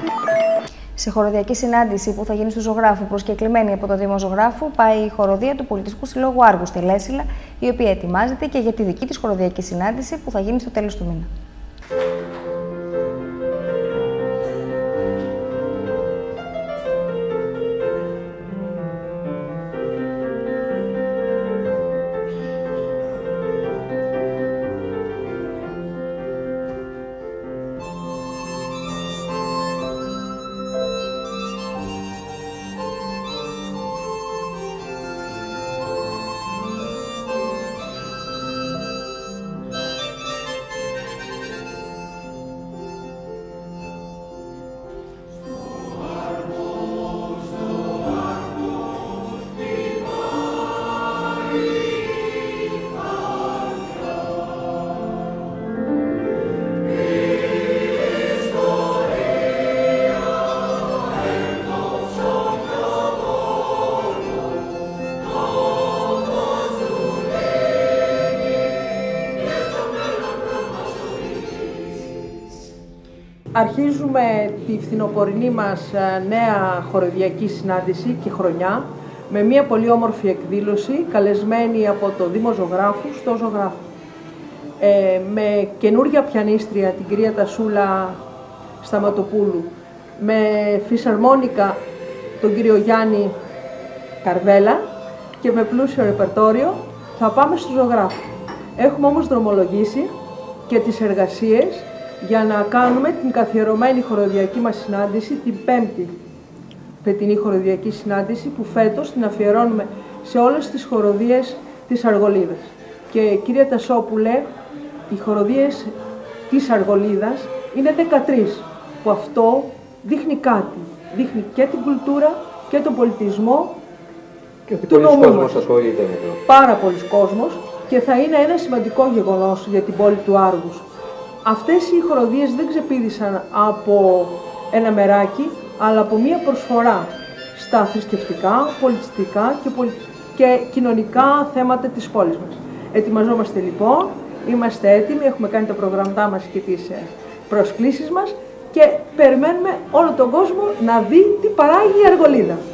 Σε χοροδιακή συνάντηση που θα γίνει στο Ζωγράφου, προσκεκλημένη από το Δήμο Ζωγράφου, πάει η χοροδία του Πολιτιστικού Συλλόγου Άργου στη Λέσιλα, η οποία ετοιμάζεται και για τη δική της χοροδιακή συνάντηση που θα γίνει στο τέλος του μήνα. Αρχίζουμε τη φθινοπορεινή μας νέα χοροδιακή συνάντηση και χρονιά με μια πολύ όμορφη εκδήλωση καλεσμένη από το Δήμο Ζωγράφου στο Ζωγράφο. Με καινούργια πιανίστρια, την κυρία Τασούλα Σταματοπούλου, με φυσαρμόνικα τον κύριο Γιάννη Καρβέλα και με πλούσιο ρεπερτόριο θα πάμε στο Ζωγράφο. Έχουμε όμως δρομολογήσει και τις εργασίες για να κάνουμε την καθιερωμένη χοροδιακή μας συνάντηση, την 5η φετινή χοροδιακή συνάντηση, που φέτος την αφιερώνουμε σε όλες τις χοροδίες της Αργολίδας. Και κυρία Τασόπουλε, οι χοροδίες της Αργολίδας είναι 13, που αυτό δείχνει κάτι. Δείχνει και την κουλτούρα και τον πολιτισμό και του νομού μας. Ασχολείται με το. Πάρα πολλοί κόσμος και θα είναι ένα σημαντικό γεγονός για την πόλη του Άργους. Αυτές οι χοροδίες δεν ξεπήδησαν από ένα μεράκι, αλλά από μία προσφορά στα θρησκευτικά, πολιτιστικά και κοινωνικά θέματα της πόλης μας. Ετοιμαζόμαστε λοιπόν, είμαστε έτοιμοι, έχουμε κάνει τα προγραμματά μας και τις προσκλήσεις μας και περιμένουμε όλο τον κόσμο να δει τι παράγει η Αργολίδα.